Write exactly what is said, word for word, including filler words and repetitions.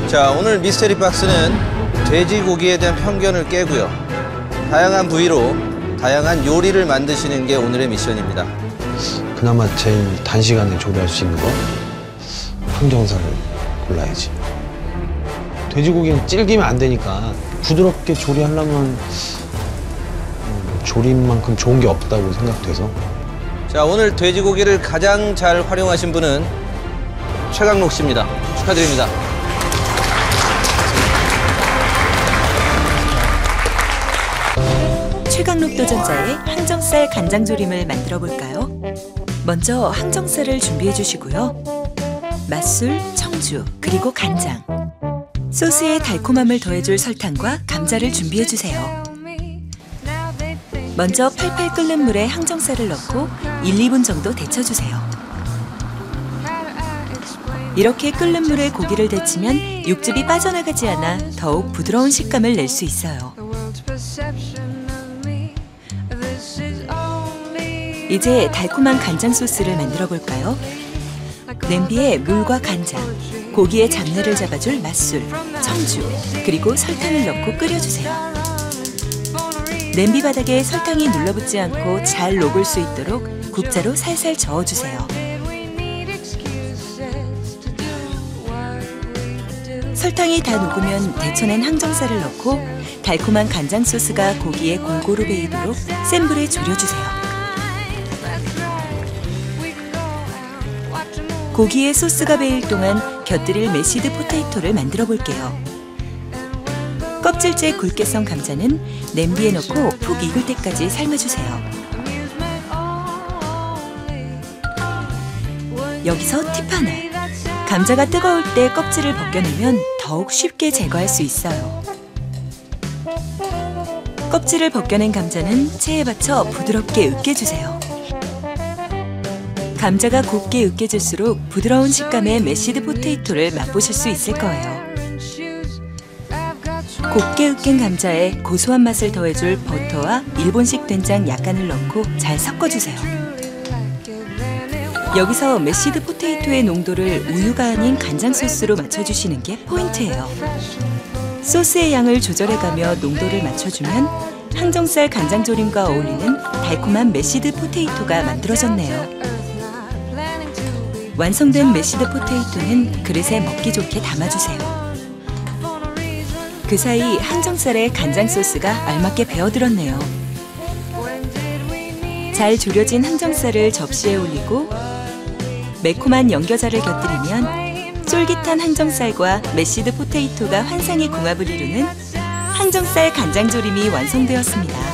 자, 오늘 미스테리 박스는 돼지고기에 대한 편견을 깨고요. 다양한 부위로 다양한 요리를 만드시는 게 오늘의 미션입니다. 그나마 제일 단시간에 조리할 수 있는 거? 항정살을 골라야지. 돼지고기는 질기면 안 되니까 부드럽게 조리하려면 조림만큼 좋은 게 없다고 생각돼서. 자, 오늘 돼지고기를 가장 잘 활용하신 분은 최강록 씨입니다. 축하드립니다. 최강록 도전자의 항정살 간장조림을 만들어 볼까요? 먼저 항정살을 준비해 주시고요. 맛술, 청주, 그리고 간장. 소스에 달콤함을 더해줄 설탕과 감자를 준비해 주세요. 먼저 팔팔 끓는 물에 항정살을 넣고 일, 이 분 정도 데쳐주세요. 이렇게 끓는 물에 고기를 데치면 육즙이 빠져나가지 않아 더욱 부드러운 식감을 낼 수 있어요. 이제 달콤한 간장 소스를 만들어 볼까요? 냄비에 물과 간장, 고기의 잡내를 잡아줄 맛술, 청주, 그리고 설탕을 넣고 끓여주세요. 냄비 바닥에 설탕이 눌러붙지 않고 잘 녹을 수 있도록 국자로 살살 저어주세요. 설탕이 다 녹으면 데쳐낸 항정살을 넣고 달콤한 간장 소스가 고기에 골고루 배이도록 센 불에 졸여주세요. 고기에 소스가 배일 동안 곁들일 메시드 포테이토를 만들어 볼게요. 껍질째 굵게 썬 감자는 냄비에 넣고 푹 익을 때까지 삶아주세요. 여기서 팁 하나. 감자가 뜨거울 때 껍질을 벗겨내면 더욱 쉽게 제거할 수 있어요. 껍질을 벗겨낸 감자는 체에 받쳐 부드럽게 으깨주세요. 감자가 곱게 으깨질수록 부드러운 식감의 메시드 포테이토를 맛보실 수 있을 거예요. 곱게 으깬 감자에 고소한 맛을 더해줄 버터와 일본식 된장 약간을 넣고 잘 섞어주세요. 여기서 메시드 포테이토의 농도를 우유가 아닌 간장 소스로 맞춰주시는 게 포인트예요. 소스의 양을 조절해가며 농도를 맞춰주면 항정살 간장조림과 어울리는 달콤한 메시드 포테이토가 만들어졌네요. 완성된 메시드 포테이토는 그릇에 먹기 좋게 담아주세요. 그 사이 항정살에 간장 소스가 알맞게 배어들었네요. 잘 졸여진 항정살을 접시에 올리고 매콤한 연겨자를 곁들이면 쫄깃한 항정살과 메시드 포테이토가 환상의 궁합을 이루는 항정살 간장조림이 완성되었습니다.